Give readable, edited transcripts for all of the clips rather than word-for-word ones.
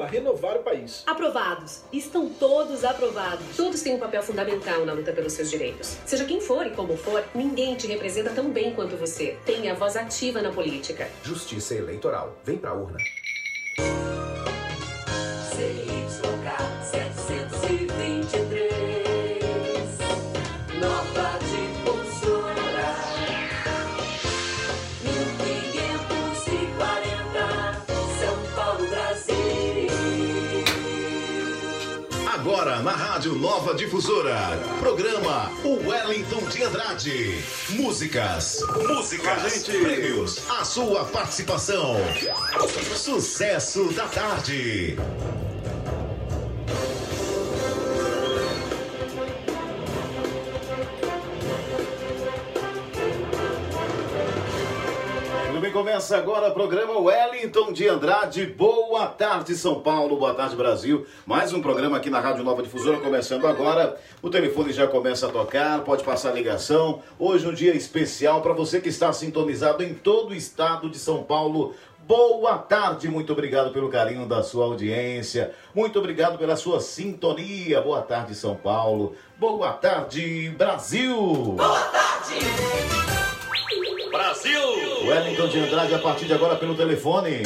a renovar o país. Aprovados. Estão todos aprovados. Todos têm um papel fundamental na luta pelos seus direitos. Seja quem for e como for, ninguém te representa tão bem quanto você. Tenha voz ativa na política. Justiça Eleitoral. Vem pra urna. CYK 723, Nova Difusora, 1540, São Paulo, Brasil. Agora na Rádio Nova Difusora, programa O Wellington de Andrade. Músicas, prêmios, a sua participação. Sucesso da tarde. Começa agora o programa Wellington de Andrade. Boa tarde, São Paulo. Boa tarde, Brasil. Mais um programa aqui na Rádio Nova Difusora, começando agora. O telefone já começa a tocar, pode passar a ligação. Hoje um dia especial para você que está sintonizado em todo o estado de São Paulo. Boa tarde, muito obrigado pelo carinho da sua audiência. Muito obrigado pela sua sintonia. Boa tarde, São Paulo. Boa tarde, Brasil. Boa tarde, Brasil! Wellington de Andrade, a partir de agora pelo telefone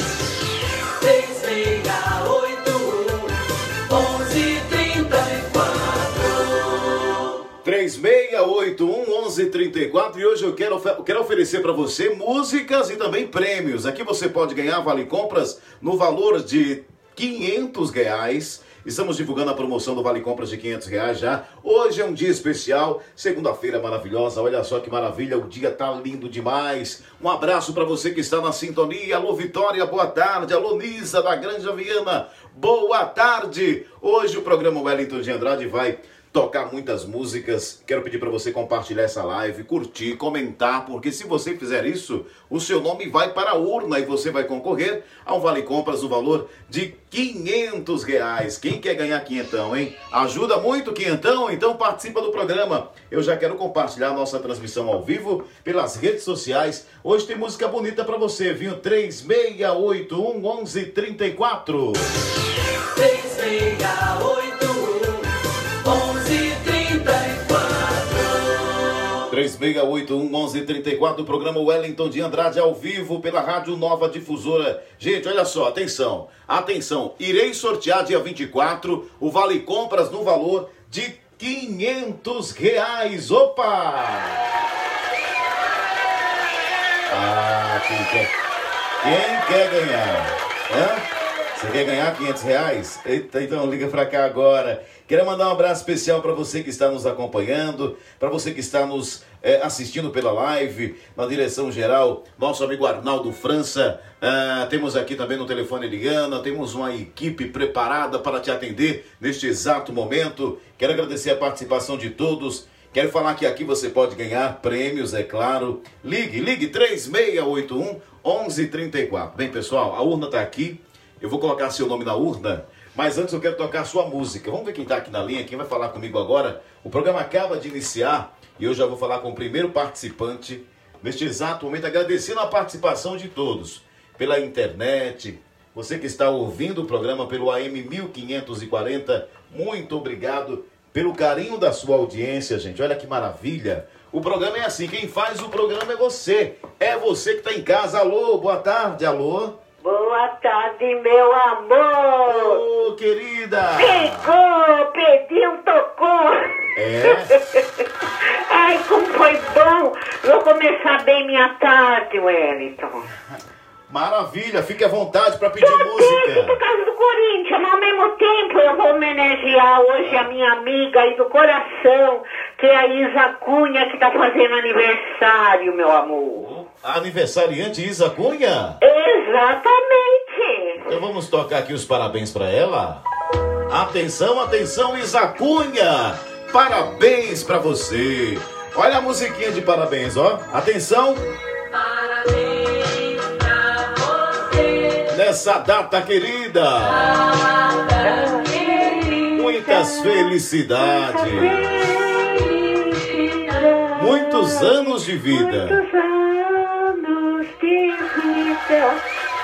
3681-1134. E hoje eu quero oferecer para você músicas e também prêmios. Aqui você pode ganhar vale compras no valor de R$500. Estamos divulgando a promoção do Vale Compras de R$500 já. Hoje é um dia especial, segunda-feira maravilhosa. Olha só que maravilha, o dia tá lindo demais. Um abraço para você que está na sintonia. Alô, Vitória, boa tarde. Alô, Nisa, da Granja Viana, boa tarde. Hoje o programa Wellington de Andrade vai tocar muitas músicas. Quero pedir para você compartilhar essa live, curtir, comentar, porque se você fizer isso, o seu nome vai para a urna e você vai concorrer a um Vale Compras no valor de R$500. Quem quer ganhar quinhentão, hein? Ajuda muito, quinhentão? Então participa do programa. Eu já quero compartilhar a nossa transmissão ao vivo pelas redes sociais. Hoje tem música bonita para você, viu? 3681-1134. 3681-1134, o programa Wellington de Andrade ao vivo pela Rádio Nova Difusora. Gente, olha só, atenção, atenção, irei sortear dia 24 o Vale Compras no valor de R$500. Opa! Ah, quem quer ganhar? Hã? Você quer ganhar R$500? Eita, então liga pra cá agora. Quero mandar um abraço especial para você que está nos acompanhando, para você que está nos assistindo pela live, na direção geral, nosso amigo Arnaldo França. Temos aqui também no telefone Liana, temos uma equipe preparada para te atender neste exato momento. Quero agradecer a participação de todos. Quero falar que aqui você pode ganhar prêmios, é claro. Ligue 3681-1134. Bem, pessoal, a urna está aqui. Eu vou colocar seu nome na urna, mas antes eu quero tocar a sua música. Vamos ver quem está aqui na linha, quem vai falar comigo agora. O programa acaba de iniciar e eu já vou falar com o primeiro participante. Neste exato momento, agradecendo a participação de todos. Pela internet, você que está ouvindo o programa pelo AM 1540, muito obrigado pelo carinho da sua audiência, gente. Olha que maravilha. O programa é assim, quem faz o programa é você. É você que está em casa. Alô, boa tarde, alô. Boa tarde, meu amor! Ô, querida! Pegou, pediu, tocou! É? Ai, como foi bom! Vou começar bem minha tarde, Wellington. Maravilha, fique à vontade para pedir Tudo música. por causa do Corinthians, mas ao mesmo tempo eu vou homenagear hoje a minha amiga aí do coração, que é a Isa Cunha, que tá fazendo aniversário, meu amor. Aniversariante Isa Cunha? Exatamente. Então vamos tocar aqui os parabéns para ela. Atenção, atenção, Isa Cunha. Parabéns para você. Olha a musiquinha de parabéns, ó. Atenção. Parabéns pra você. Nessa data querida. Muitas felicidades. Muitos anos de vida. Muitos anos de vida.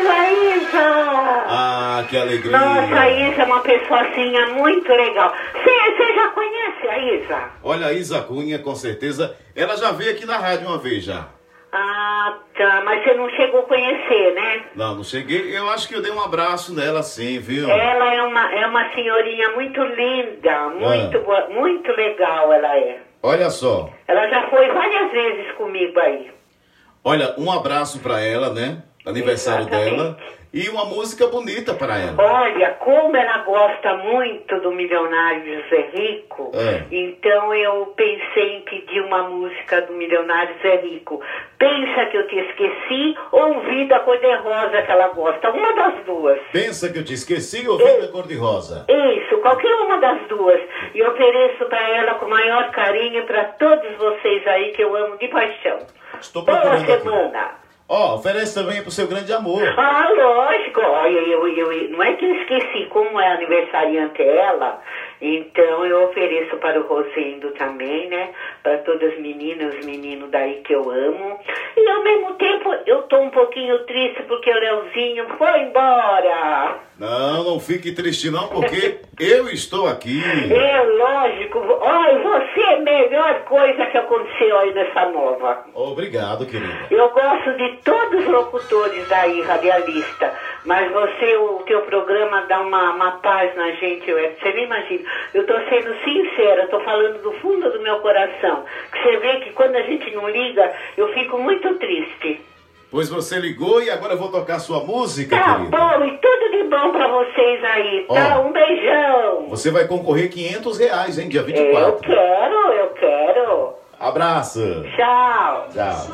a Isa! Ah, que alegria. Nossa, a Isa é uma pessoazinha muito legal. Você já conhece a Isa? Olha, a Isa Cunha, com certeza, ela já veio aqui na rádio uma vez já. Ah, tá, mas você não chegou a conhecer, né? Não cheguei. Eu acho que eu dei um abraço nela sim, viu? Ela é uma senhorinha muito linda, muito boa, muito legal ela é. Olha só. Ela já foi várias vezes comigo aí. Olha, um abraço pra ela, né? Aniversário Exatamente. dela. E uma música bonita para ela. Olha, como ela gosta muito do Milionário José Rico, então eu pensei em pedir uma música do Milionário José Rico. Pensa que eu te esqueci ou Vida Cor-de-Rosa que ela gosta, uma das duas. Pensa que eu te esqueci ou Vida Cor-de-Rosa? Isso, qualquer uma das duas. E ofereço para ela com o maior carinho para todos vocês aí que eu amo de paixão. Estou Boa procurando aqui. semana. Ó, oferece também pro seu grande amor. Ah, lógico. Olha, não é que eu esqueci, como é aniversariante ela, então eu ofereço para o Rosendo também, né? Para todas as meninas, os meninos daí que eu amo. E ao mesmo tempo eu tô um pouquinho triste porque o Leozinho foi embora. Não fique triste não, porque eu estou aqui. É lógico. Olha, você é a melhor coisa que aconteceu aí nessa nova. Obrigado, querida. Eu gosto de todos os locutores daí, radialista, mas o teu programa dá uma paz na gente, você nem imagina. Eu tô sendo sincera, tô falando do fundo do meu coração. Que você vê que quando a gente não liga, eu fico muito triste. Pois você ligou e agora eu vou tocar sua música, Tá querida. bom, e tudo de bom pra vocês aí, tá? Um beijão. Você vai concorrer R$500, hein, dia 24. Eu quero. Abraço. Tchau.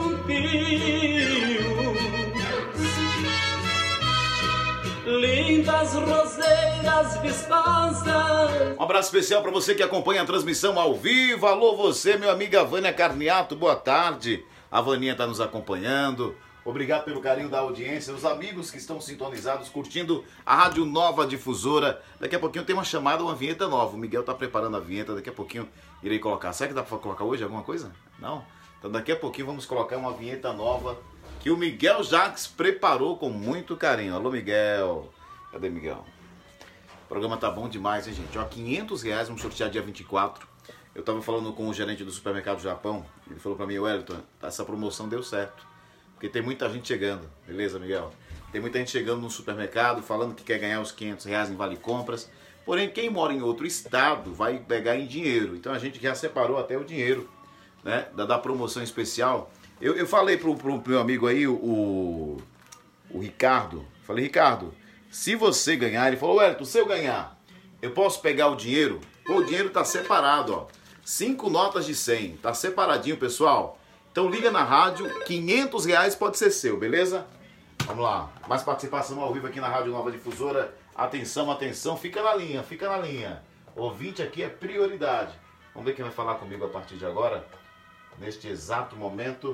Lindas roseiras visposas. Um abraço especial para você que acompanha a transmissão ao vivo. Alô, você, meu amiga Vânia Carniato, boa tarde. A Vaninha está nos acompanhando. Obrigado pelo carinho da audiência, os amigos que estão sintonizados, curtindo a Rádio Nova Difusora. Daqui a pouquinho tem uma chamada, uma vinheta nova. O Miguel está preparando a vinheta, daqui a pouquinho irei colocar. Será que dá para colocar hoje alguma coisa? Não? Então daqui a pouquinho vamos colocar uma vinheta nova que o Miguel Jacques preparou com muito carinho. Alô, Miguel. Cadê Miguel? O programa tá bom demais, hein, gente? Ó, R$500, vamos sortear dia 24. Eu tava falando com o gerente do supermercado Japão. Ele falou para mim, Wellington, essa promoção deu certo. Porque tem muita gente chegando. Beleza, Miguel? Tem muita gente chegando no supermercado falando que quer ganhar os R$500 em vale compras. Porém, quem mora em outro estado vai pegar em dinheiro. Então a gente já separou até o dinheiro, né, da promoção especial. Eu falei pro meu amigo aí, o Ricardo. Falei, Ricardo, se você ganhar, ele falou, Wellington, se eu ganhar, eu posso pegar o dinheiro? Pô, o dinheiro tá separado, ó. 5 notas de 100, tá separadinho, pessoal. Então liga na rádio, R$500 pode ser seu, beleza? Vamos lá, mais participação ao vivo aqui na Rádio Nova Difusora. Atenção, atenção, fica na linha, fica na linha. Ouvinte aqui é prioridade. Vamos ver quem vai falar comigo a partir de agora, neste exato momento.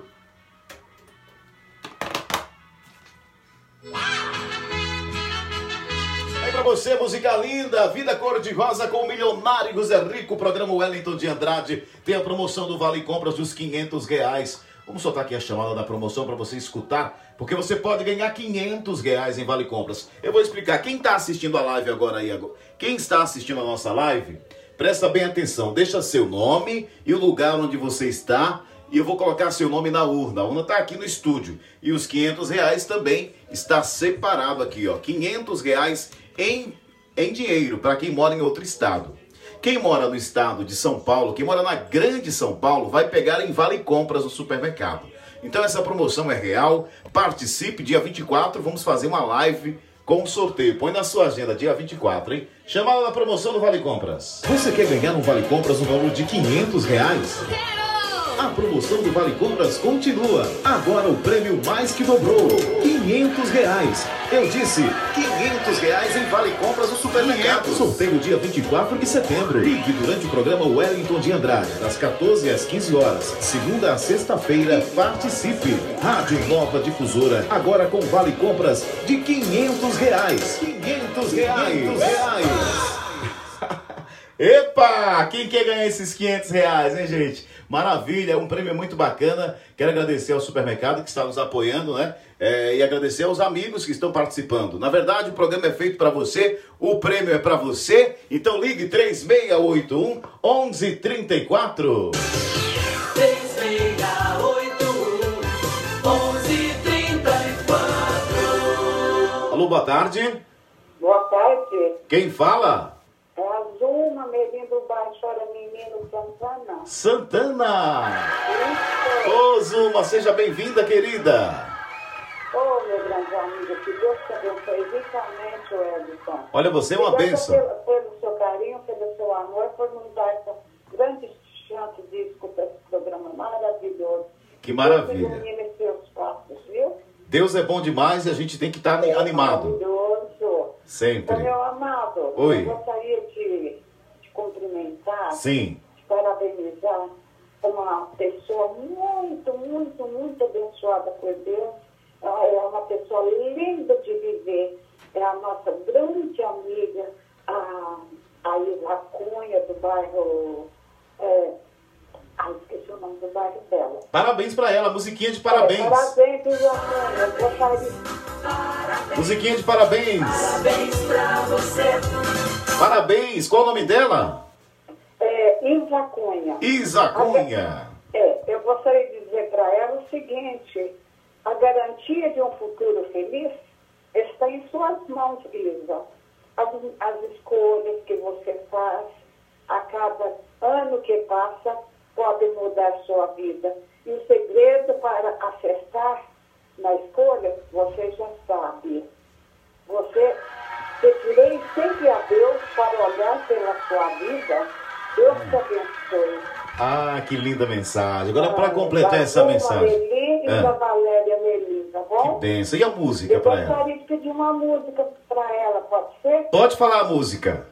Aí pra você, música linda, Vida Cor-de-Rosa com o milionário José Rico, programa Wellington de Andrade. Tem a promoção do Vale Compras dos R$500. Vamos soltar aqui a chamada da promoção para você escutar, porque você pode ganhar R$500 em Vale Compras. Eu vou explicar. Quem está assistindo a live agora aí, quem está assistindo a nossa live, presta bem atenção. Deixa seu nome e o lugar onde você está, e eu vou colocar seu nome na urna. A urna está aqui no estúdio. E os R$500 também está separado aqui, ó. R$500 em dinheiro para quem mora em outro estado. Quem mora no estado de São Paulo, quem mora na grande São Paulo, vai pegar em Vale Compras no supermercado. Então essa promoção é real. Participe, dia 24, vamos fazer uma live com um sorteio. Põe na sua agenda, dia 24, hein? Chamada da promoção do Vale Compras. Você quer ganhar um Vale Compras no valor de R$500? A promoção do Vale Compras continua. Agora o prêmio mais que dobrou. R$500. Eu disse R$500 em Vale Compras no supermercado. Sorteio dia 24 de setembro. Ligue durante o programa Wellington de Andrade, das 14 às 15 horas, segunda a sexta-feira. Participe. Rádio Nova Difusora, agora com Vale Compras de R$500. R$500. Epa! Quem quer ganhar esses R$500, hein, gente? Maravilha, é um prêmio muito bacana. Quero agradecer ao supermercado que está nos apoiando, né? E agradecer aos amigos que estão participando. Na verdade, o programa é feito para você, o prêmio é para você. Então ligue 3681-1134. 3681-1134. Alô, boa tarde. Boa tarde. Quem fala? É a Zuma, menino do bairro Chora Menino, Santana. Santana! Isso. Ô, Zuma, seja bem-vinda, querida. Ô, meu grande amigo, que Deus te abençoe ricamente, Wellington. Olha, você é uma bênção. Pelo seu carinho, pelo seu amor, por nos dar essa grande chance de escutar esse programa maravilhoso. Que maravilha. Deus ilumine seus passos, viu? Deus é bom demais e a gente tem que estar animado. Maravilhoso. Sempre. Ô, meu amado, Oi. eu gostaria de cumprimentar, Sim. de parabenizar uma pessoa muito abençoada por Deus. Ela é uma pessoa linda de viver. É a nossa grande amiga, a Isa Cunha, do bairro... esqueci o nome do bairro dela. Parabéns pra ela, musiquinha de parabéns. Parabéns, Isa Cunha. Eu gostaria... Musiquinha de parabéns. Parabéns pra você. Parabéns, qual o nome dela? Isa Cunha. Isa Cunha. Eu gostaria de dizer para ela o seguinte: a garantia de um futuro feliz está em suas mãos, Isa. As escolhas que você faz a cada ano que passa podem mudar sua vida. E o segredo para acertar na escolha, você já sabe. Você pedirei sempre a Deus para olhar pela sua vida. Deus te abençoe. Ah, que linda mensagem. Agora, para completar essa mensagem. Meli e da Valéria Meli, tá bom? Que benção. E a música Eu para ela? gostaria de pedir uma música para ela, pode ser? Pode falar a música.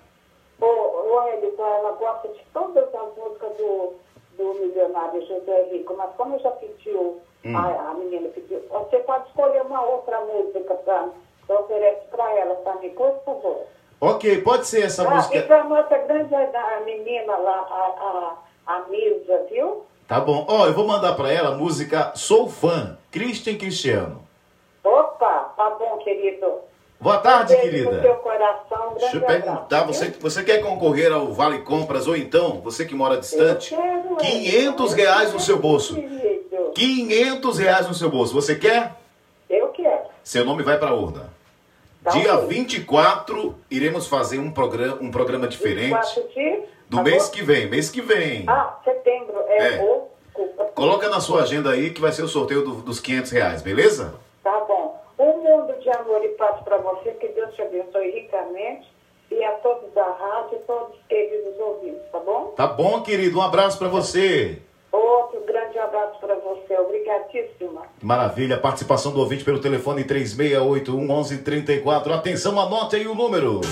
Ô, Elton, ela gosta de todas as músicas do milionário José Rico, mas como já pediu, a menina pediu, você pode escolher uma outra música para oferecer para ela, para mim, por favor. Ok, pode ser essa música. E para a nossa grande a menina lá, a Milza, viu? Tá bom. Ó, eu vou mandar para ela a música Sou Fã, Christian Cristiano. Opa, tá bom, querido. Boa tarde, Beijo querida. no seu coração, um Deixa eu grande perguntar, abraço, viu? você quer concorrer ao Vale Compras ou então, você que mora distante, Eu quero, R$500 no seu bolso. Querido. R$500 no seu bolso. Você quer? Eu quero. Seu nome vai para a urna. Tá Dia ok. 24, iremos fazer um programa diferente 24 de do mês que vem. Mês que vem. Setembro. Desculpa. Coloca na sua agenda aí que vai ser o sorteio dos R$500, beleza? Tá bom. Um mundo de amor e paz para você, que Deus te abençoe ricamente, e a todos da rádio, todos os queridos ouvintes, tá bom? Tá bom, querido. Um abraço para você. Outro grande abraço para você. Obrigadíssima. Maravilha. Participação do ouvinte pelo telefone 3681-1134. Atenção, anote aí o número.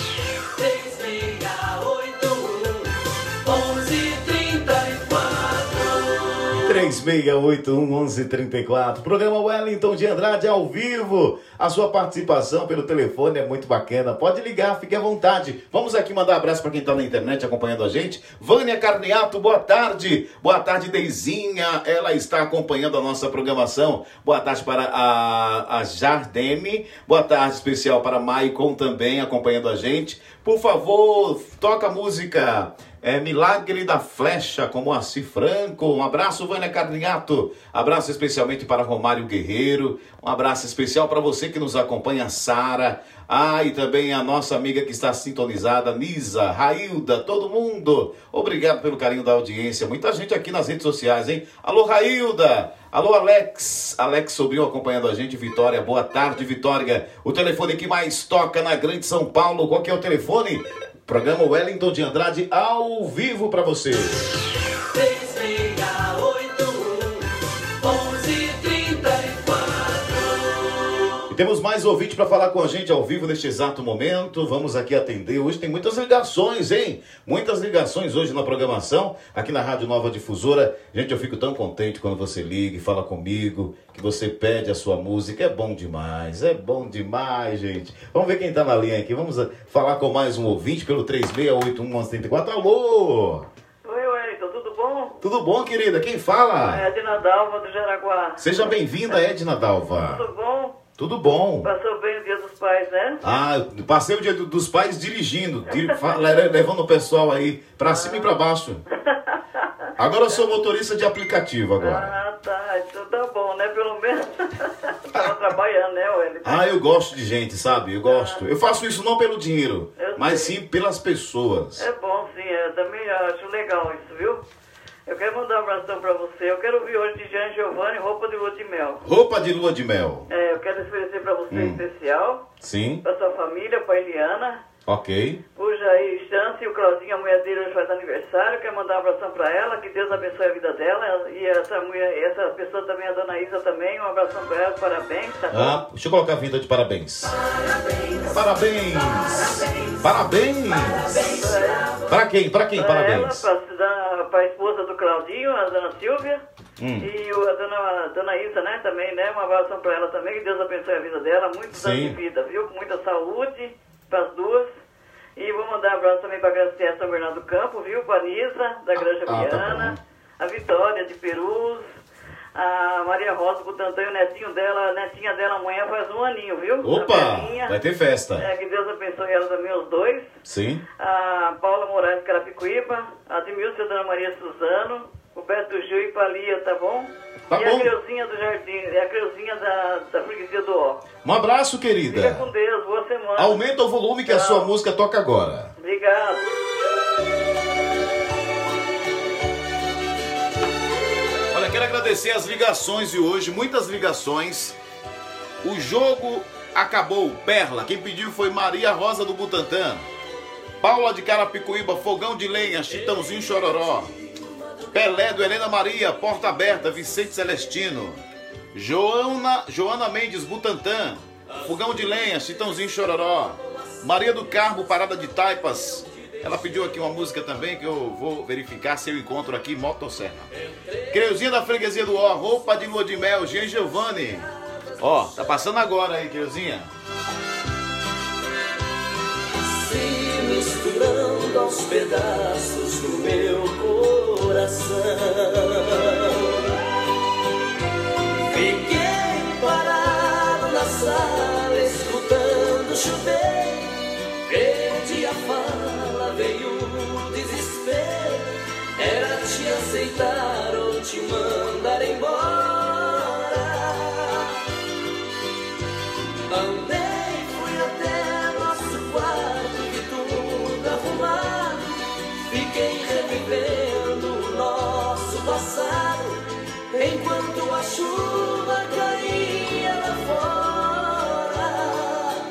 3681-1134. Programa Wellington de Andrade ao vivo. A sua participação pelo telefone é muito bacana. Pode ligar, fique à vontade. Vamos aqui mandar um abraço para quem está na internet acompanhando a gente. Vânia Carneato, boa tarde. Boa tarde, Deizinha. Ela está acompanhando a nossa programação. Boa tarde para a Jardeme. Boa tarde especial para Maicon também acompanhando a gente. Por favor, toca a música Milagre da Flecha, com Moacir Franco. Um abraço, Vânia Carneato. Abraço especialmente para Romário Guerreiro. Um abraço especial para você que nos acompanha, Sara. E também a nossa amiga que está sintonizada, Nisa, Railda, todo mundo. Obrigado pelo carinho da audiência. Muita gente aqui nas redes sociais, hein? Alô, Railda. Alô, Alex. Alex Sobrinho acompanhando a gente. Vitória, boa tarde, Vitória. O telefone que mais toca na Grande São Paulo. Qual que é o telefone? Programa Wellington de Andrade ao vivo para você. 3681-1134. E temos mais ouvinte para falar com a gente ao vivo neste exato momento. Vamos aqui atender. Hoje tem muitas ligações, hein? Muitas ligações hoje na programação, aqui na Rádio Nova Difusora. Gente, eu fico tão contente quando você liga e fala comigo, que você pede a sua música. É bom demais, gente. Vamos ver quem tá na linha aqui. Vamos falar com mais um ouvinte pelo 3681-1134. Alô! Oi, Wellington, tudo bom? Tudo bom, querida? Quem fala? É Edna Dalva, do Jaraguá. Seja bem-vinda, Edna Dalva. Tudo bom? Tudo bom. Passou bem o Dia dos Pais, né? Ah, eu passei o Dia dos Pais dirigindo, levando o pessoal aí pra cima e pra baixo. Agora eu sou motorista de aplicativo agora. Ah, tá. Então tá bom, né? Pelo menos tava trabalhando, né, Wellington? Ah, eu gosto de gente, sabe? Eu gosto. Eu faço isso não pelo dinheiro, mas sim pelas pessoas. É bom, sim. Eu também acho legal isso, viu? Eu quero mandar um abração pra você. Eu quero ouvir hoje de Jean Giovanni, Roupa de Lua de Mel. Roupa de Lua de Mel. É, eu quero oferecer pra você em especial. Sim. Pra sua família, pra Eliana. Ok. O Jair Chance e o Claudinho, a mulher dele, hoje faz aniversário. Quero mandar um abração pra ela, que Deus abençoe a vida dela. E essa pessoa também, a dona Isa também, um abração pra ela, parabéns, tá bom? Ah, deixa eu colocar a vida de parabéns. Parabéns. Parabéns. Para quem? Parabéns. Ela, pra esposa do Claudinho, a dona Silvia. E a dona Isa, né, também, né? Um abração pra ela também, que Deus abençoe a vida dela. Muitos anos de vida, viu? Com muita saúde para as duas. E vou mandar um abraço também para a Graciela São Bernardo do Campo, viu? Para a Nisa, da Granja Viana, a Vitória de Perus, a Maria Rosa Butantã e o netinha dela amanhã faz 1 aninho, viu? Opa, vai ter festa. Que Deus abençoe ela também, os dois. Sim. A Paula Moraes Carapicuíba, a Admilson e a Dona Maria Suzano, o Beto Gil e Palia, tá bom? Tá e bom. a Creuzinha do Jardim, a Creuzinha da freguesia do Ó. Um abraço, querida. Fica com Deus, boa semana. Aumenta o volume que a sua música toca agora. Obrigado. Olha, quero agradecer as ligações de hoje, muitas ligações. O jogo acabou, Perla. Quem pediu foi Maria Rosa do Butantã. Paula de Carapicuíba, Fogão de Lenha, Chitãozinho Chororó. Pelé do Helena Maria, Porta Aberta, Vicente Celestino. Joana Mendes, Butantã, Fogão de Lenha, Chitãozinho Chororó. Maria do Carmo, Parada de Taipas. Ela pediu aqui uma música também que eu vou verificar se eu encontro aqui, Motosserra. Creuzinha da Freguesia do Ó, Roupa de Lua de Mel, Jean Giovanni. Ó, tá passando agora aí, Creuzinha. Se misturando aos pedaços do meu coração, fiquei parado na sala escutando chover. Perdi a fala, veio o desespero. Era te aceitar ou te mandar embora. Andei, fui até nosso quarto, vi tudo arrumado. Fiquei revivendo o nosso passado, enquanto a chuva caía lá fora.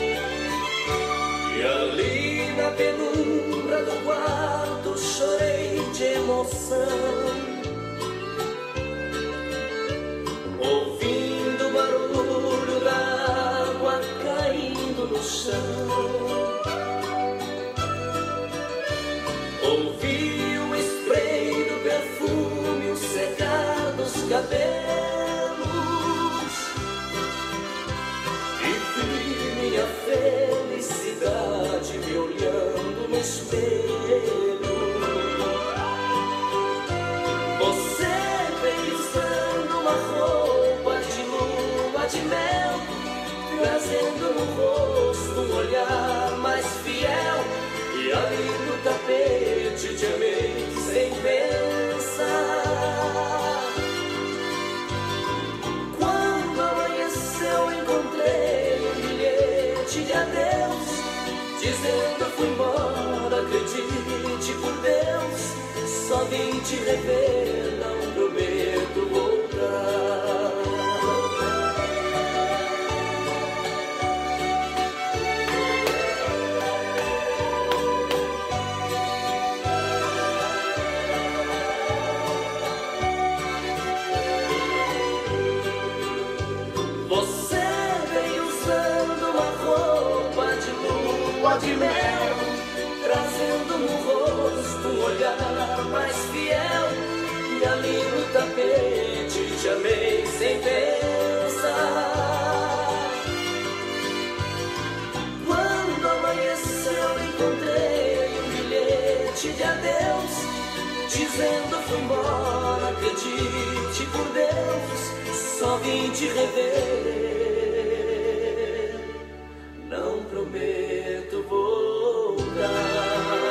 E ali na penumbra do quarto chorei de emoção, ouvindo o barulho da água caindo no chão. Ouvi o spray do perfume, o secar dos cabelos, e vi minha felicidade me olhando no espelho. Você veio usando uma roupa de lua de mel, trazendo no rosto um olhar mais fiel. E ali no tapete te amei sem pensar. Quando amanheceu encontrei um bilhete de adeus, dizendo eu fui embora, acredite por Deus. Só vim te rever, não prometo voltar. Você veio de mel, trazendo no rosto um olhar mais fiel. E ali no tapete te amei sem pensar. Quando amanheceu encontrei um bilhete de adeus, dizendo fui embora, acredite por Deus, só vim te rever, não prometo voltar.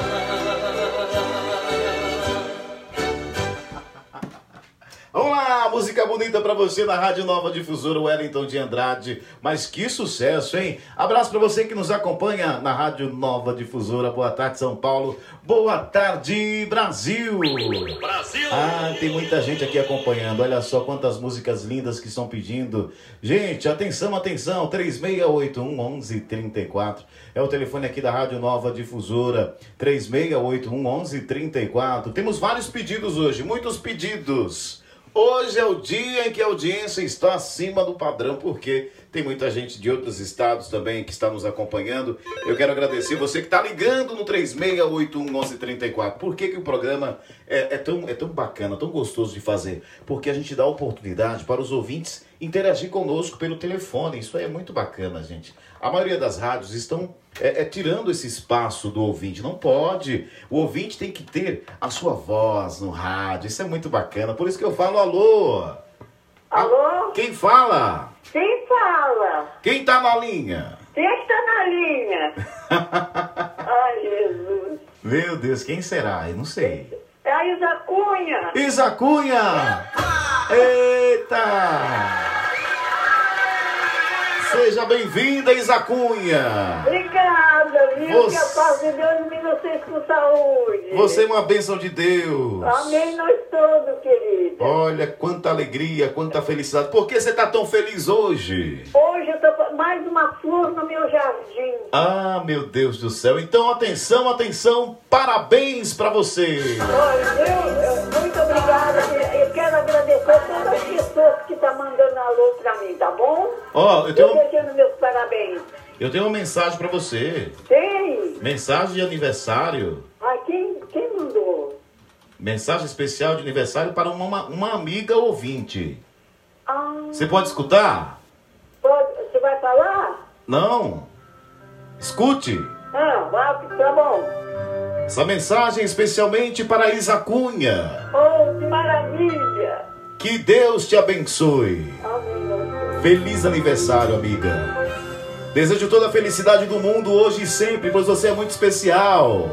Vamos lá, música bonita pra você na Rádio Nova Difusora, Wellington de Andrade. Mas que sucesso, hein? Abraço pra você que nos acompanha na Rádio Nova Difusora. Boa tarde, São Paulo. Boa tarde, Brasil. Brasil! Ah, tem muita gente aqui acompanhando. Olha só quantas músicas lindas que estão pedindo. Gente, atenção, atenção. 3681-1134. É o telefone aqui da Rádio Nova Difusora. 3681-1134. Temos vários pedidos hoje, muitos pedidos. Hoje é o dia em que a audiência está acima do padrão, porque tem muita gente de outros estados também que está nos acompanhando. Eu quero agradecer você que está ligando no 3681-1134. Por que o programa é tão bacana, tão gostoso de fazer? Porque a gente dá oportunidade para os ouvintes interagir conosco pelo telefone. Isso é muito bacana, gente. A maioria das rádios estão tirando esse espaço do ouvinte. Não pode. O ouvinte tem que ter a sua voz no rádio. Isso é muito bacana. Por isso que eu falo alô. Alô? Quem fala? Quem fala? Quem tá na linha? Quem está na linha? Ai, Jesus. Meu Deus, quem será? Eu não sei. É a Isa Cunha. Isa Cunha! Eita! Seja bem-vinda, Isa Cunha! Obrigada, viu? Você... Que a paz de Deus me vocês com saúde. Você é uma bênção de Deus. Amém nós todos, querida. Olha, quanta alegria, quanta felicidade. Por que você está tão feliz hoje? Hoje eu tô com mais uma flor no meu jardim. Ah, meu Deus do céu. Então, atenção, atenção. Parabéns para você. Olha, muito obrigada. Eu quero agradecer a todas as pessoas que estão mandando alô para mim, tá bom? Ó, eu desejando meus parabéns. Eu tenho uma mensagem para você. Tem? Mensagem de aniversário. Ah, quem mandou? Mensagem especial de aniversário para uma amiga ouvinte. Ah. Você pode escutar? Pode. Você vai falar? Não. Escute. Ah, tá bom. Essa mensagem é especialmente para Isa Cunha. Oh, que maravilha. Que Deus te abençoe. Amém. Feliz aniversário, amiga. Desejo toda a felicidade do mundo hoje e sempre, pois você é muito especial.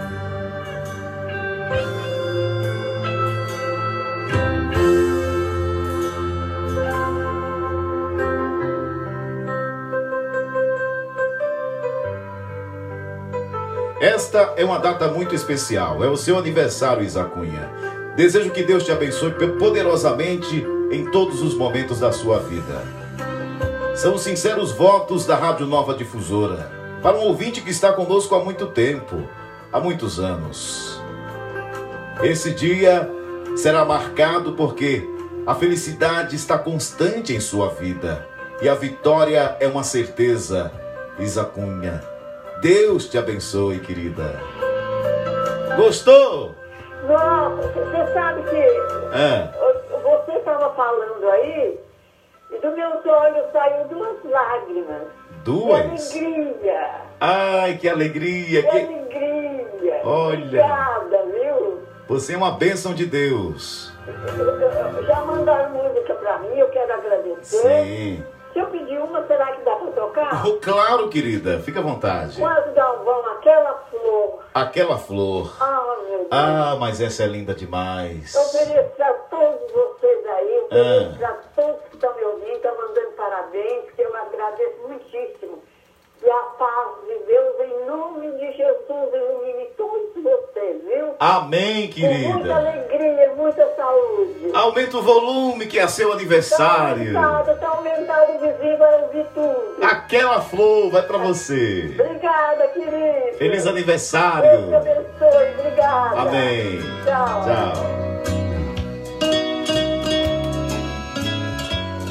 Esta é uma data muito especial. É o seu aniversário, Isa Cunha. Desejo que Deus te abençoe poderosamente em todos os momentos da sua vida. São os sinceros votos da Rádio Nova Difusora para um ouvinte que está conosco há muito tempo, há muitos anos. Esse dia será marcado porque a felicidade está constante em sua vida e a vitória é uma certeza. Isa Cunha, Deus te abençoe, querida. Gostou? Nossa, você sabe que você estava falando aí e dos meus olhos saiu 2 lágrimas. 2? Que alegria! Ai, que alegria! Que alegria! Olha! Obrigada, viu? Você é uma bênção de Deus. Já mandaram música pra mim, eu quero agradecer. Sim. Se eu pedir uma, será que dá pra tocar? Oh, claro, querida. Fica à vontade. Quando Galvão, aquela flor. Aquela flor. Ah, meu Deus. Ah, mas essa é linda demais. Eu ofereço pra todos vocês aí, ofereço pra todos que estão me ouvindo, estão mandando parabéns, que eu agradeço muitíssimo. E a paz de Deus, em nome de Jesus, ilumine todos vocês, viu? Amém, querida. Com muita alegria, muita saúde. Aumenta o volume, que é seu aniversário. Tá aumentado o vizinho, vai ouvir tudo. Aquela flor vai pra você. Obrigada, querida. Feliz aniversário. Deus te abençoe, obrigada. Amém. Tchau. Tchau.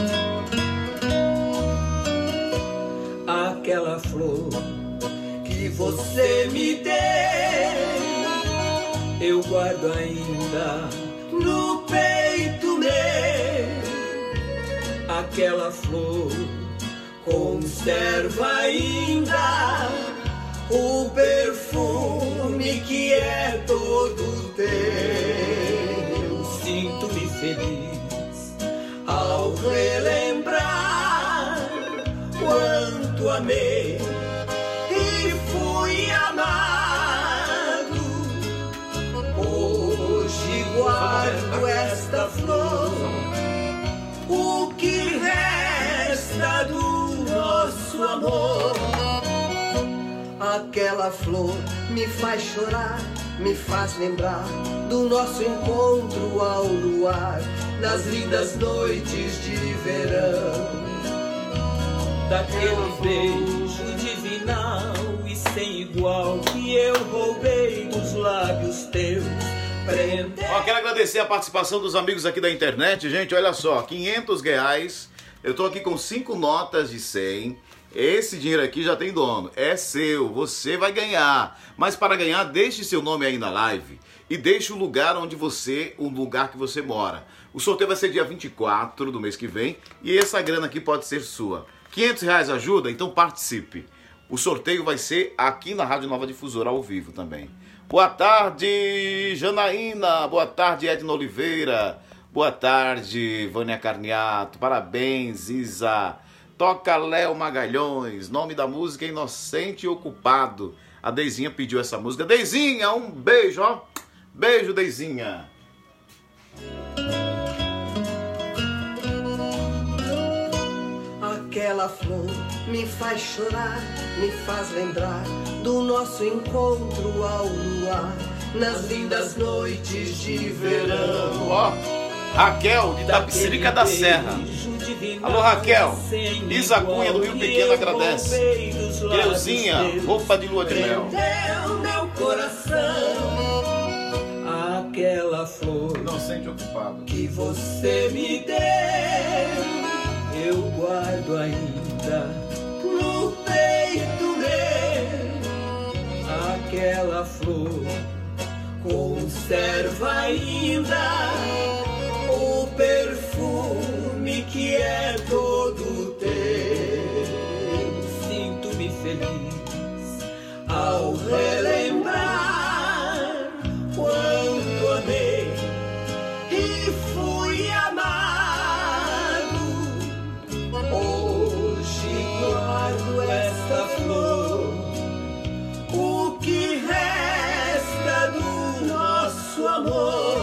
Aquela flor que você me deu, eu guardo ainda no peito meu. Aquela flor conserva ainda o perfume que é todo teu. Sinto-me feliz ao relembrar quanto amei e fui amado. Hoje guardo esta flor, o que resta do nosso amor. Aquela flor me faz chorar, me faz lembrar do nosso encontro ao luar, nas lindas noites de verão. Daquele beijo divinal e sem igual que eu roubei dos lábios teus. Ó, quero agradecer a participação dos amigos aqui da internet, gente. Olha só, R$500. Eu tô aqui com 5 notas de 100. Esse dinheiro aqui já tem dono, é seu, você vai ganhar. Mas para ganhar, deixe seu nome aí na live e deixe o lugar o lugar que você mora. O sorteio vai ser dia 24 do mês que vem e essa grana aqui pode ser sua. R$500 ajuda? Então participe. O sorteio vai ser aqui na Rádio Nova Difusora ao vivo também. Boa tarde, Janaína. Boa tarde, Edna Oliveira. Boa tarde, Vânia Carniato. Parabéns, Isa. Toca Léo Magalhães. Nome da música é Inocente e Ocupado. A Deizinha pediu essa música. Deizinha, um beijo, ó. Beijo, Deizinha. Aquela flor me faz chorar, me faz lembrar do nosso encontro ao luar, nas lindas noites de verão. Ó, Raquel, de Tapicirica da Serra. Alô, Raquel. Isa Cunha, do Rio Pequeno, agradece. Creuzinha, roupa de lua de mel. Meu coração, aquela flor Inocente Ocupado que você me deu, eu guardo ainda no peito meu. Aquela flor conserva ainda o perfume que é todo teu. Sinto-me feliz ao relembrar quanto amei e fui amado. Hoje guardo esta flor, o que resta do nosso amor.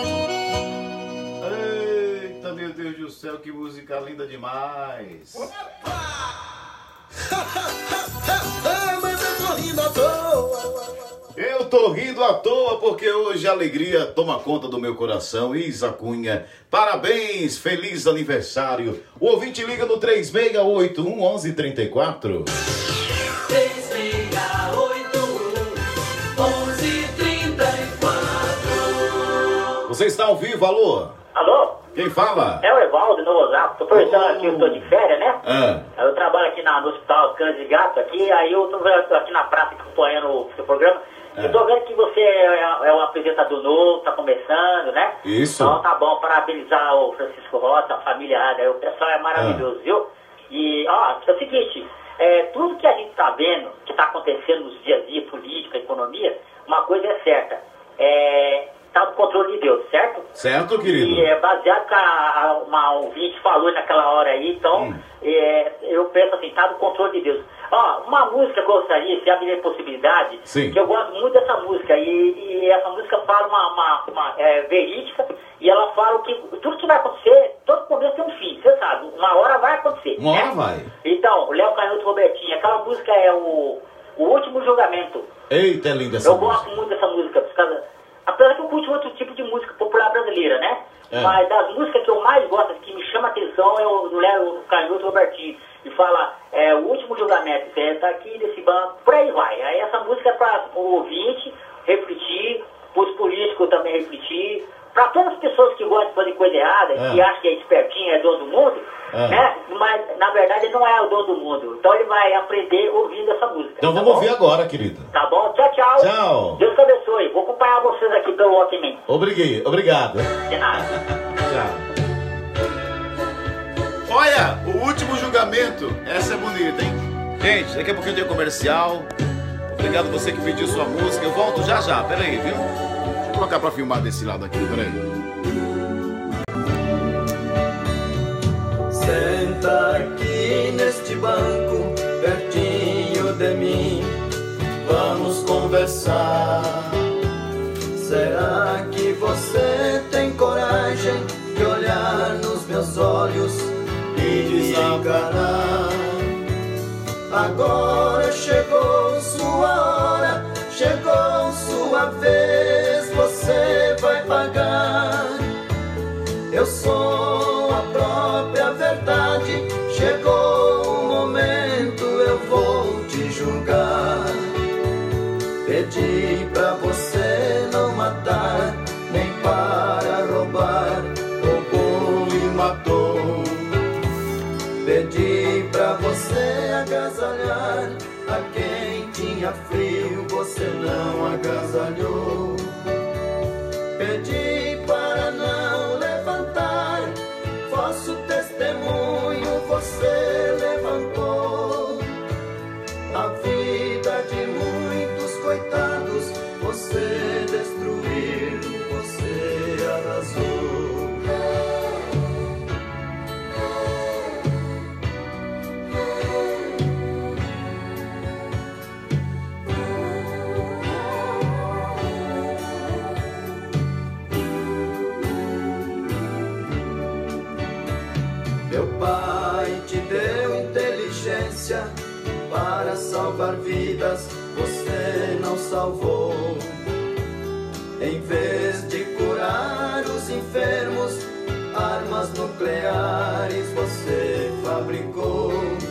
Eita, meu Deus do céu, que música linda demais. Mas eu tô rindo à toa. Eu tô rindo à toa porque hoje a alegria toma conta do meu coração. Isa Cunha, parabéns, feliz aniversário. O ouvinte liga no 3681 1134. 3681 1134. Você está ao vivo, alô? Alô? Quem fala? É o Evaldo, no Osasco. Tô perguntando aqui, eu tô de férias, né? Ah. Eu trabalho aqui no Hospital Cães e Gatos aqui, aí eu tô aqui na praça acompanhando o seu programa. Eu tô vendo que você é um apresentador novo, tá começando, né? Isso. Então tá bom, parabenizar o Francisco Rota, a família Ada, o pessoal é maravilhoso, viu? E, ó, é o seguinte, tudo que a gente tá vendo, que tá acontecendo nos dias a dia, política, economia, uma coisa é certa, tá no controle de Deus, certo? Certo, querido. E é baseado que uma ouvinte falou naquela hora aí, então eu penso assim, tá no controle de Deus. Ó, uma música que eu gostaria, se abrir possibilidade, sim, que eu gosto muito dessa música, e essa música fala uma verídica, e ela fala que tudo que vai acontecer, todo começo tem um fim, você sabe, uma hora vai acontecer. Uma né? hora vai. Então, Léo Canhoto Robertinho, aquela música é o Último Julgamento. Eita, é linda essa música. Eu gosto muito dessa música, apesar que eu curto outro tipo de música popular brasileira, né? Mas das músicas que eu mais gosto, que me chama a atenção, é o Léo Canhoto Robertinho. E fala, o último julgamento, você tá aqui nesse banco, por aí vai. Aí essa música é para o ouvinte refletir, para os políticos também refletir, para todas as pessoas que gostam de fazer coisa errada, que acham que é espertinho, é dono do mundo, né? Mas na verdade, ele não é o dono do mundo. Então ele vai aprender ouvindo essa música. Então vamos ouvir agora, querida. Tá bom? Tchau, tchau. Tchau. Deus te abençoe. Vou acompanhar vocês aqui pelo Walkman. Obrigado. De nada. Tchau. Olha, o último julgamento. Essa é bonita, hein? Gente, daqui a pouquinho tem comercial. Obrigado você que pediu sua música. Eu volto já. Pera aí, viu? Deixa eu colocar pra filmar desse lado aqui, pera aí. Senta aqui neste banco, pertinho de mim. Vamos conversar. Será que você tem coragem de olhar nos meus olhos e me encarar? Agora chegou sua hora, chegou sua vez, você vai pagar. Eu sou a própria verdade, chegou o momento, eu vou te julgar. Pedi pra você não matar, nem para roubar, roubou e matou. Pedi pra você agasalhar a quem tinha frio, você não agasalhou. Pedi para não levantar, vosso testemunho você levantou. A vida de muitos coitados você destruiu, você arrasou. Meu pai te deu inteligência para salvar vidas, você não salvou. Em vez de curar os enfermos, armas nucleares você fabricou.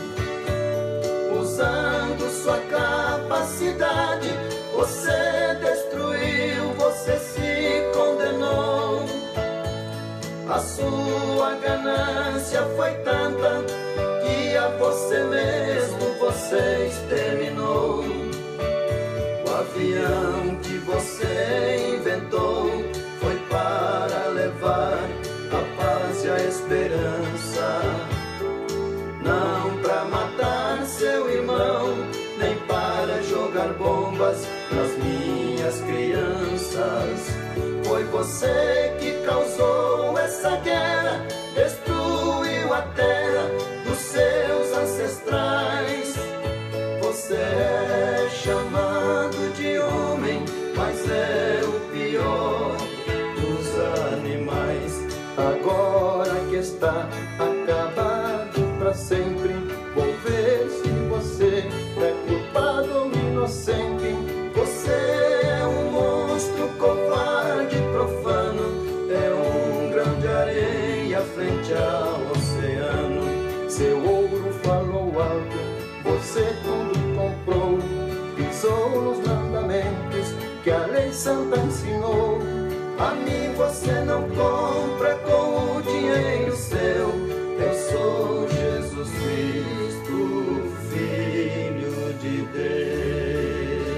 Usando sua capacidade, você destruiu, você se condenou. A sua ganância foi tanta que a você mesmo você exterminou. O avião que você inventou foi para levar a paz e a esperança, não para matar seu irmão, nem para jogar bombas nas minhas crianças. Foi você que causou essa guerra, destruiu a terra dos seus ancestrais. Você é chamado de homem, mas é o pior dos animais. Agora que está acabado pra sempre, vou ver se você é culpado ou inocente. Você é um monstro covarde, profano, é um grão de areia frente ao oceano. Seu ouro falou alto, você tudo comprou, pisou nos mandamentos que a lei santa ensinou. A mim você não compra com o dinheiro seu. Eu sou Jesus Cristo, Filho de Deus.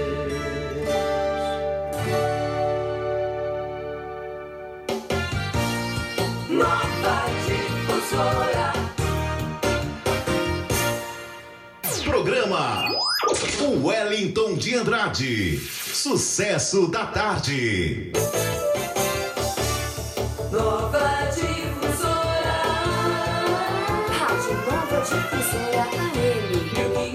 Nova Difusora. Programa o Wellington de Andrade. Sucesso da tarde. Nova Difusora. Rádio Nova Difusora AM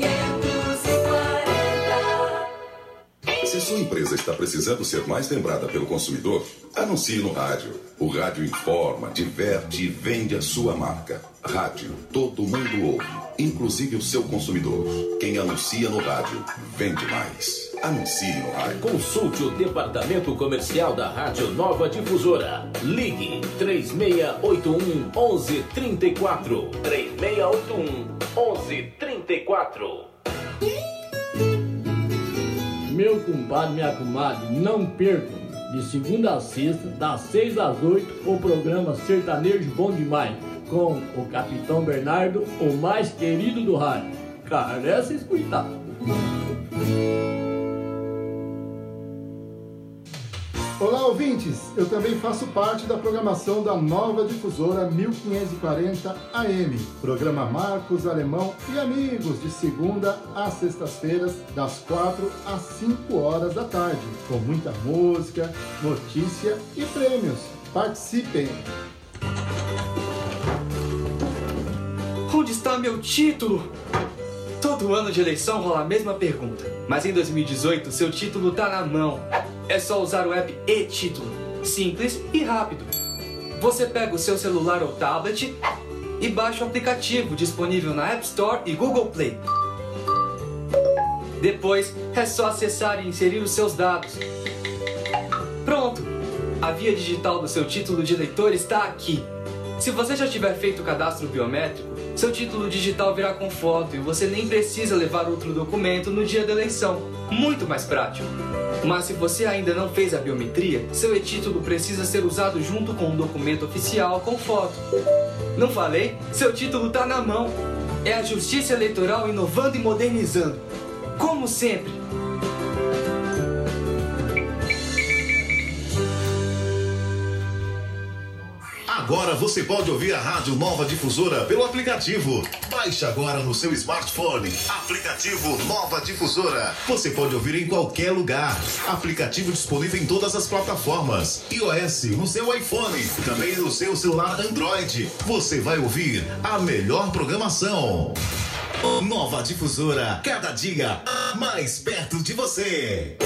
1540. Se sua empresa está precisando ser mais lembrada pelo consumidor, anuncie no rádio. O rádio informa, diverte e vende a sua marca. Rádio, todo mundo ouve, inclusive o seu consumidor. Quem anuncia no rádio, vende mais. Anuncie no rádio. Consulte o departamento comercial da Rádio Nova Difusora. Ligue 3681 1134. 3681 1134. Meu compadre, minha comadre, não percam, de segunda a sexta, das 6 às 8, o programa Sertanejo Bom Demais, com o Capitão Bernardo, o mais querido do rádio. Carece escutar. Olá, ouvintes! Eu também faço parte da programação da Nova Difusora 1540 AM. Programa Marcos, Alemão e Amigos, de segunda às sextas-feiras, das 4 às 5 horas da tarde. Com muita música, notícia e prêmios. Participem! Onde está meu título? Todo ano de eleição rola a mesma pergunta, mas em 2018 seu título tá na mão. É só usar o app e-Título, simples e rápido. Você pega o seu celular ou tablet e baixa o aplicativo disponível na App Store e Google Play. Depois é só acessar e inserir os seus dados. Pronto! A via digital do seu título de eleitor está aqui. Se você já tiver feito o cadastro biométrico, seu título digital virá com foto e você nem precisa levar outro documento no dia da eleição. Muito mais prático. Mas se você ainda não fez a biometria, seu e-título precisa ser usado junto com um documento oficial com foto. Não falei? Seu título está na mão. É a Justiça Eleitoral inovando e modernizando. Como sempre. Agora você pode ouvir a Rádio Nova Difusora pelo aplicativo. Baixe agora no seu smartphone. Aplicativo Nova Difusora. Você pode ouvir em qualquer lugar. Aplicativo disponível em todas as plataformas. iOS, no seu iPhone, também no seu celular Android. Você vai ouvir a melhor programação. Nova Difusora, cada dia mais perto de você.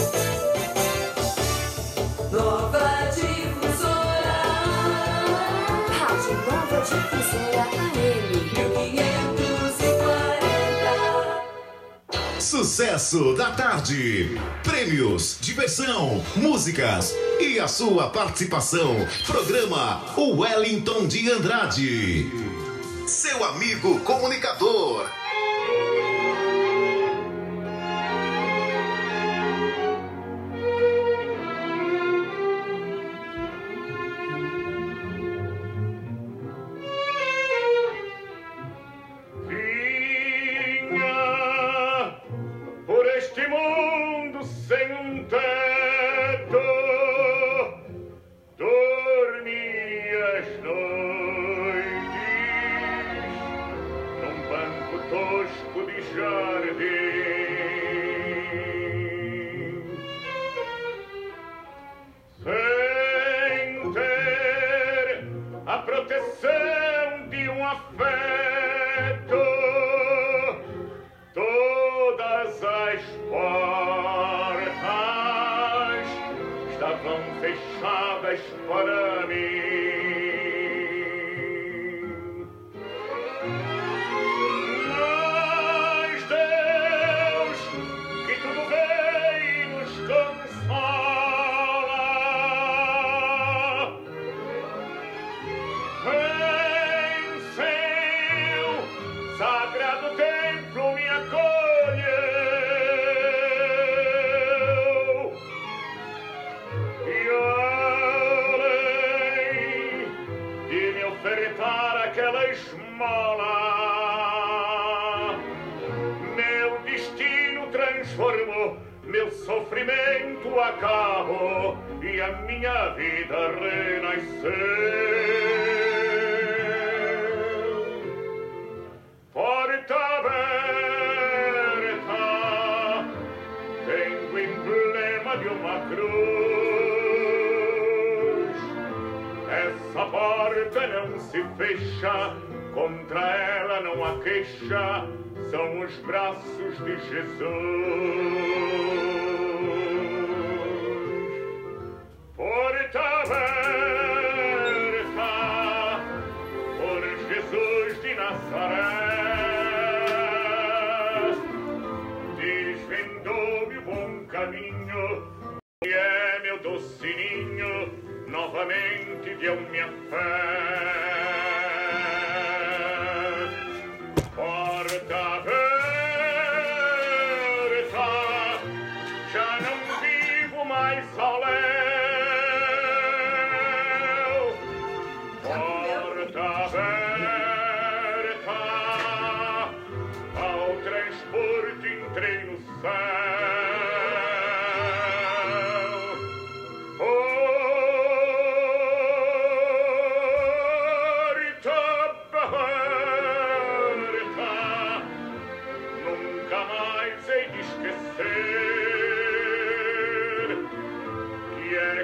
Nova Difusora. Nova Difusora AM 1540. Sucesso da tarde. Prêmios, diversão, músicas e a sua participação. Programa O Wellington de Andrade. Seu amigo comunicador. São os braços de Jesus. Porta aberta por Jesus de Nazaré, desvendou-me o bom caminho e é meu doce ninho, novamente deu-me a fé. Porta aberta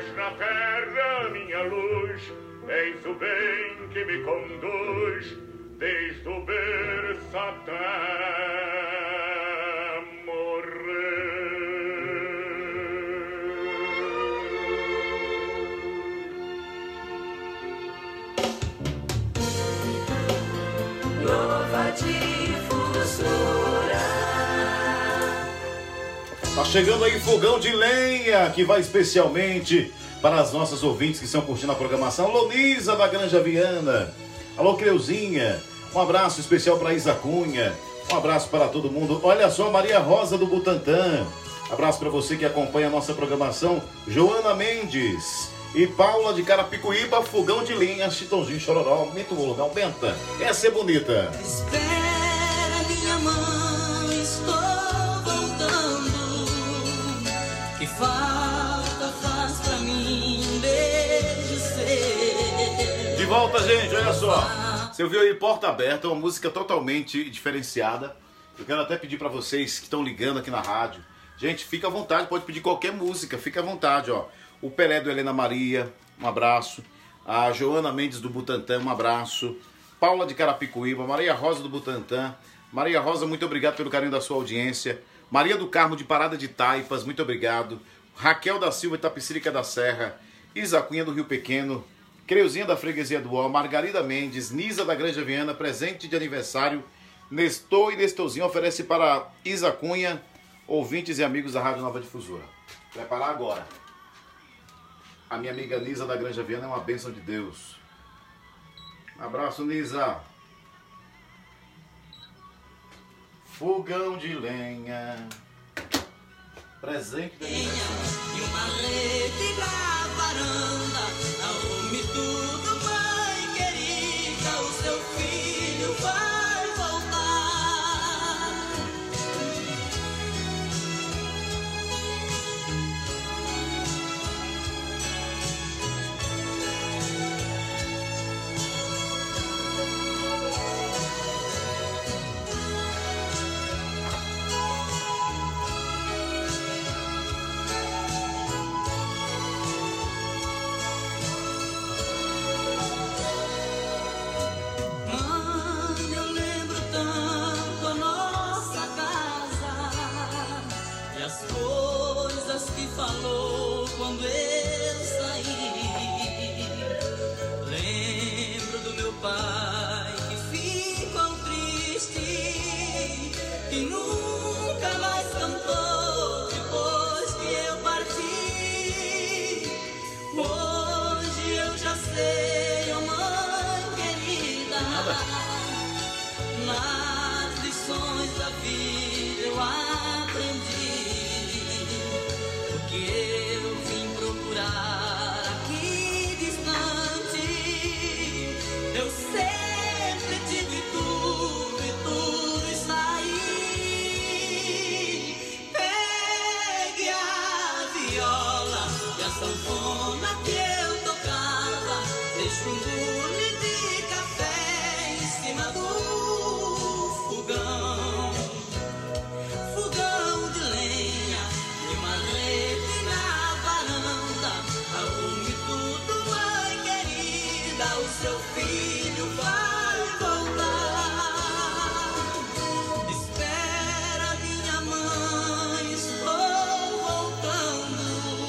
és na terra minha luz, és o bem que me conduz, desde o berço até morrer. Nova Difusora. Tá chegando aí fogão de lenha, que vai especialmente para as nossas ouvintes que estão curtindo a programação. Lonisa da Granja Viana. Alô, Creuzinha. Um abraço especial para Isa Cunha. Um abraço para todo mundo. Olha só, Maria Rosa do Butantã. Abraço para você que acompanha a nossa programação. Joana Mendes. E Paula de Carapicuíba, fogão de lenha, Chitãozinho Chororó, muito bom lugar, aumenta. Essa é bonita. Espera, minha mãe, estou voltando. Que falta faz pra mim um beijo seu. De volta, gente, olha só. Você ouviu aí Porta Aberta, uma música totalmente diferenciada. Eu quero até pedir para vocês que estão ligando aqui na rádio. Gente, fica à vontade, pode pedir qualquer música, fica à vontade, ó. O Pelé do Helena Maria, um abraço. A Joana Mendes do Butantã, um abraço. Paula de Carapicuíba, Maria Rosa do Butantã. Maria Rosa, muito obrigado pelo carinho da sua audiência. Maria do Carmo de Parada de Taipas, muito obrigado. Raquel da Silva de Tapicírica da Serra. Isa Cunha do Rio Pequeno. Creuzinha da Freguesia do Ó. Margarida Mendes. Nisa da Granja Viana, presente de aniversário. Nestor e Nestorzinho oferece para Isa Cunha, ouvintes e amigos da Rádio Nova Difusora. Preparar agora. A minha amiga Nisa da Granja Viana é uma bênção de Deus. Um abraço, Nisa. Fogão de lenha, presente de aniversário. E uma rede na varanda, arrume tudo, mãe querida, o seu filho vai voltar. Falou quando eu saí. Lembro do meu pai que ficou triste e nunca mais cantou depois que eu parti. Hoje eu já sei, oh mãe querida, nas lições da vida eu aprendi que eu vim procurar aqui distante. Eu sempre tive tudo e tudo está aí. Pegue a viola e a sanfona que eu tocava, deixa um bule de café em cima do fogão. Fogão de lenha e uma rede na varanda, arrume tudo, mãe querida, o seu filho vai voltar. Espera, minha mãe, estou voltando.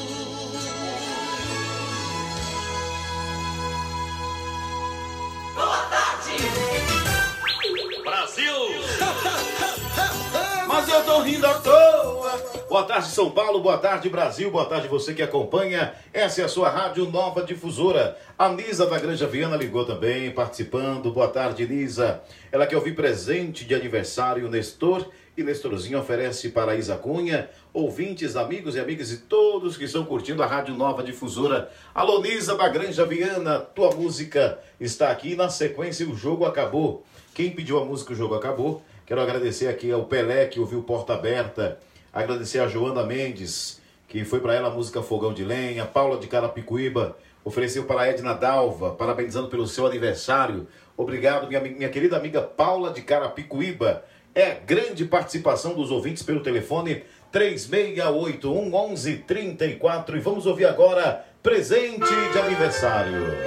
Boa tarde, Brasil! Mas eu tô rindo à toa. Boa tarde, São Paulo. Boa tarde, Brasil. Boa tarde, você que acompanha. Essa é a sua Rádio Nova Difusora. A Nisa da Granja Viana ligou também, participando. Boa tarde, Nisa. Ela quer ouvir presente de aniversário, Nestor. E Nestorzinho oferece para a Isa Cunha, ouvintes, amigos e amigas e todos que estão curtindo a Rádio Nova Difusora. Alô, Nisa da Granja Viana. Tua música está aqui. Na sequência, o jogo acabou. Quem pediu a música, o jogo acabou. Quero agradecer aqui ao Pelé, que ouviu Porta Aberta. Agradecer a Joana Mendes, que foi para ela a música Fogão de Lenha. Paula de Carapicuíba ofereceu para a Edna Dalva, parabenizando pelo seu aniversário. Obrigado, minha querida amiga Paula de Carapicuíba. É grande participação dos ouvintes pelo telefone 3681-1134. E vamos ouvir agora presente de aniversário.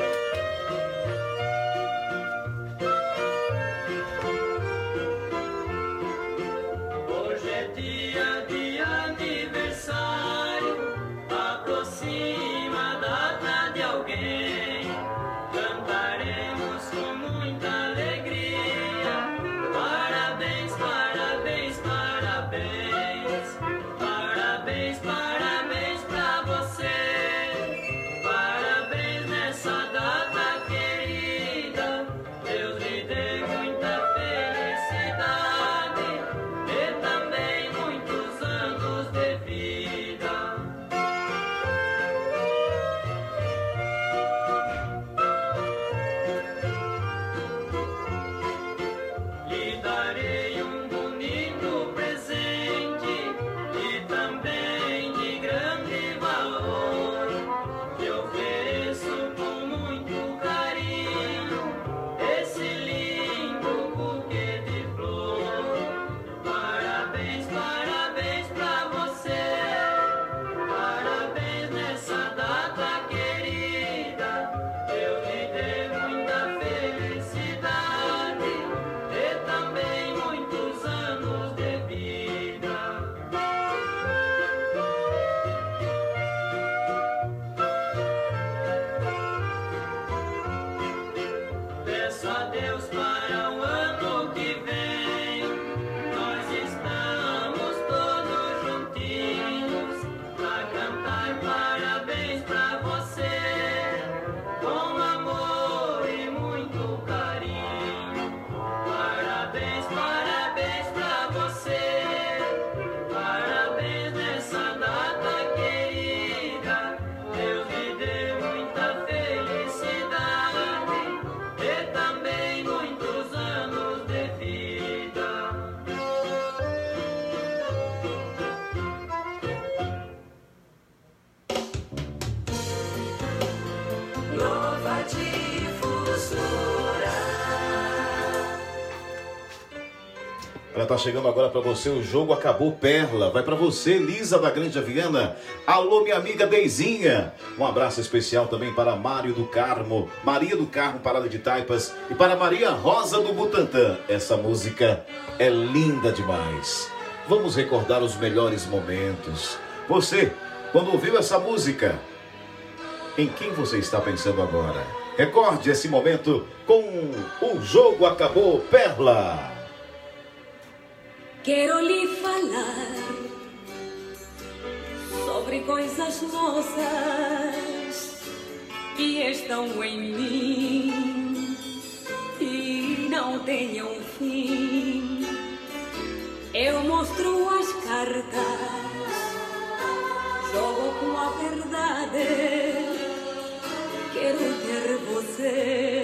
Tá chegando agora para você, o jogo acabou, Perla. Vai para você, Lisa da Grande Viana. Alô, minha amiga Deizinha. Um abraço especial também para Mário do Carmo, Maria do Carmo, Parada de Taipas, e para Maria Rosa do Butantã. Essa música é linda demais. Vamos recordar os melhores momentos. Você, quando ouviu essa música, em quem você está pensando agora? Recorde esse momento com O Jogo Acabou, Perla. Quero lhe falar sobre coisas nossas que estão em mim e não têm um fim. Eu mostro as cartas, jogo com a verdade. Quero ter você,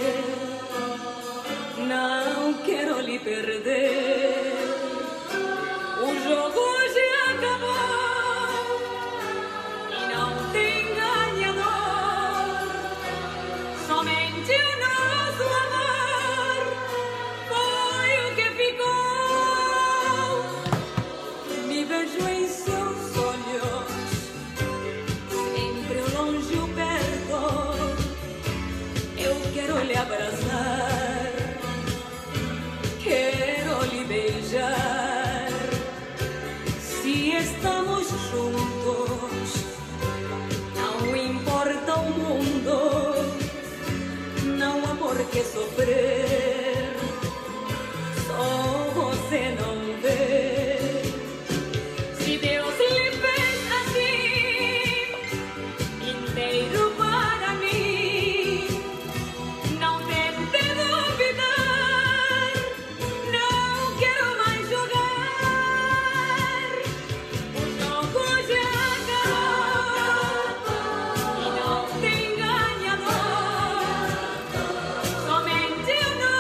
não quero lhe perder. O jogo já acabou e não tem ganhador. Somente o nosso amor foi o que ficou. Me vejo em seus olhos, sempre o longe ou perto. Eu quero lhe abraçar, quero lhe beijar. Estamos juntos, não importa o mundo, não há por que sofrer, só você não vê. Se Deus lhe fez assim, inteiro para mim, não tente duvidar, não quero mais jogar. Somente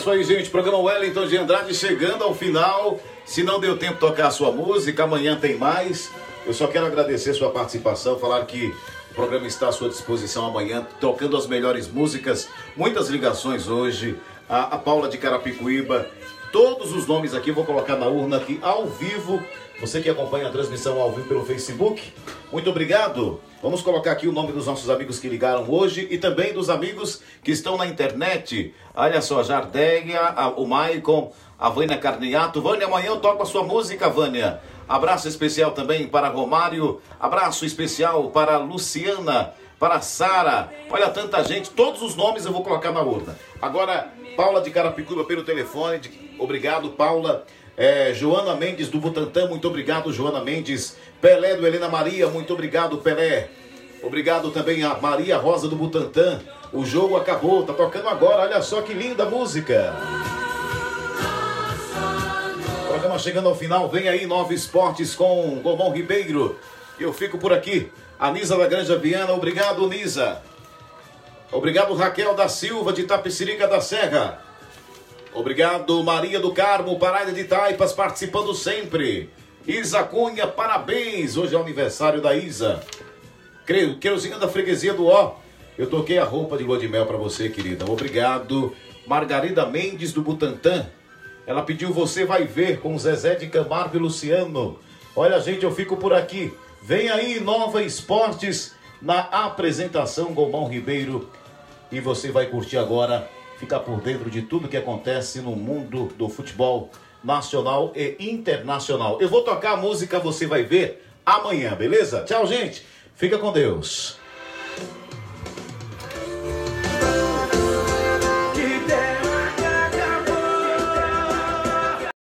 isso aí, gente. Programa Wellington de Andrade chegando ao final. Se não deu tempo de tocar a sua música, amanhã tem mais. Eu só quero agradecer sua participação, falar que o programa está à sua disposição amanhã, tocando as melhores músicas. Muitas ligações hoje. A Paula de Carapicuíba. Todos os nomes aqui eu vou colocar na urna aqui ao vivo. Você que acompanha a transmissão ao vivo pelo Facebook, muito obrigado. Vamos colocar aqui o nome dos nossos amigos que ligaram hoje e também dos amigos que estão na internet. Olha só, Jardeia, o Maicon, a Vânia Carniato. Vânia, amanhã eu toco a sua música, Vânia. Abraço especial também para Romário. Abraço especial para Luciana, para Sara. Olha, tanta gente. Todos os nomes eu vou colocar na urna. Agora, Paula de Carapicuíba pelo telefone. Obrigado, Paula. Joana Mendes do Butantã, muito obrigado, Joana Mendes. Pelé do Helena Maria, muito obrigado, Pelé. Obrigado também a Maria Rosa do Butantã. O jogo acabou, tá tocando agora, olha só que linda música. Programa chegando ao final, vem aí Nova Esportes com Gomão Ribeiro. Eu fico por aqui. A Nisa da Granja Viana, obrigado, Nisa. Obrigado, Raquel da Silva de Tapicirica da Serra. Obrigado, Maria do Carmo, Paraíba de Taipas, participando sempre. Isa Cunha, parabéns. Hoje é o aniversário da Isa. Queuzinha da Freguesia do Ó. Eu toquei a roupa de lua de mel pra você, querida. Obrigado. Margarida Mendes do Butantã. Ela pediu Você Vai Ver com Zezé de Camargo e Luciano. Olha, gente, eu fico por aqui. Vem aí, Nova Esportes, na apresentação Gomão Ribeiro. E você vai curtir agora, ficar por dentro de tudo que acontece no mundo do futebol nacional e internacional. Eu vou tocar a música Você Vai Ver amanhã, beleza? Tchau, gente. Fica com Deus.